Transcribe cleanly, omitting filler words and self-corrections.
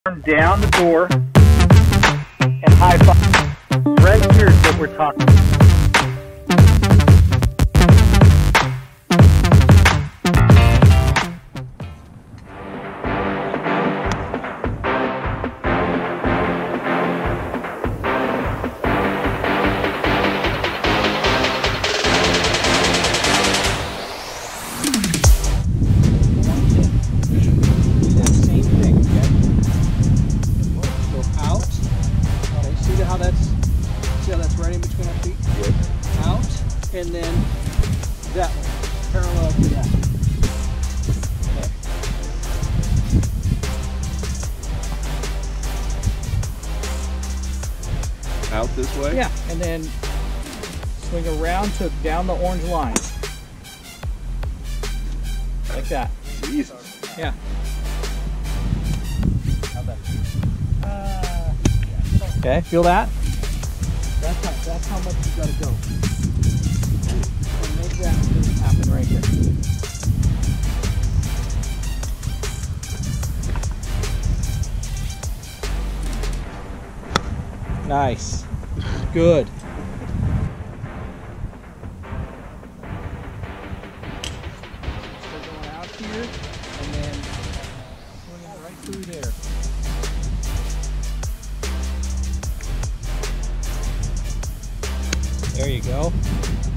down the door and high five. Right here is what we're talking about. And then that one, parallel to that. Okay. Out this way? Yeah, and then swing around to down the orange line. Like that. Jesus. Yeah. Okay, feel that? That's how much you gotta go. Make that happen right here. Nice. Good. Still going out here and then swinging right through there. There you go.